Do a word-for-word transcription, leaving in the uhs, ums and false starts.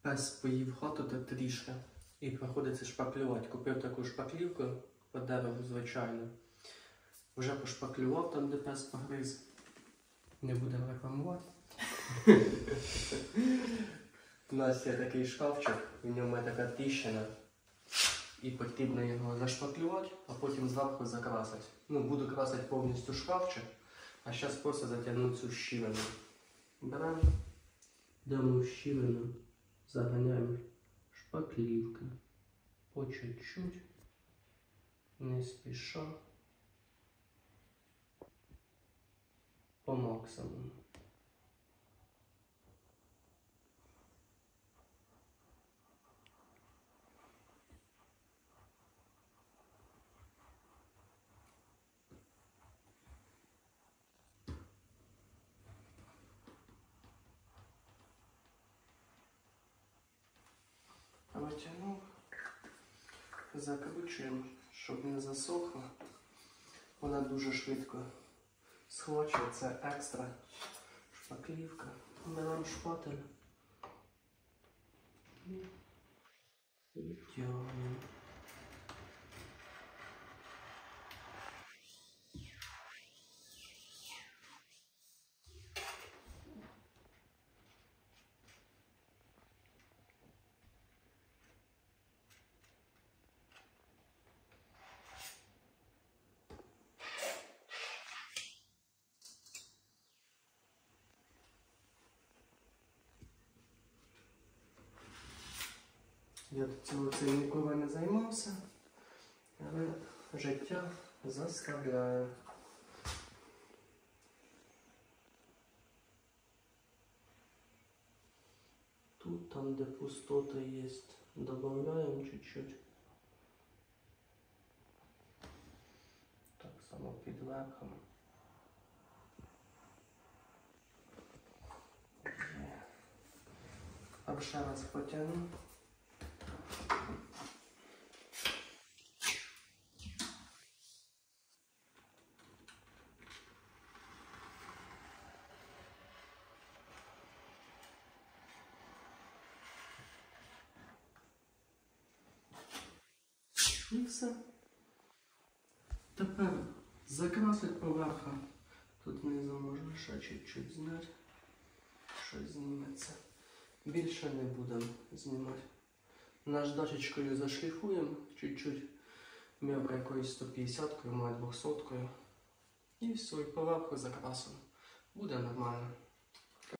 Пес поїв хату та трішки і приходиться шпаклювати. Купив таку шпаклівку по дереву, звичайно. Вже пошпаклював там, де пес погриз. Не будемо рекламувати. У нас є такий шкафчик, в ньому є така тріщина. І потрібно його зашпаклювати, а потім зверху закрасити. Ну, буду красити повністю шкафчик, а зараз просто затягну цю щілину. Беремо, йдемо в щілину, заганяємо шпаклівки по чуть-чуть, не спіша, по максимуму. Витягнув, закручуємо, щоб не засохло. Вона дуже швидко схвачує, це екстра шпаклівка. Беремо шпатель і витягуємо. Я до цього цим ніколи не займався, але життя заставляє. Тут, там де пустота є, додаємо чуть-чуть. Так само під верхом. А ще раз потягну. І все. Тепер закрасить поверху. Тут знизу можна ще чуть-чуть зняти. Щось зніметься. Більше не будемо знімати. Наждачечкою зашліфуємо чуть-чуть. М'яко якоюсь сто п'ятдесяткою, має двохсоткою. І все, і поверху закрасимо. Буде нормально.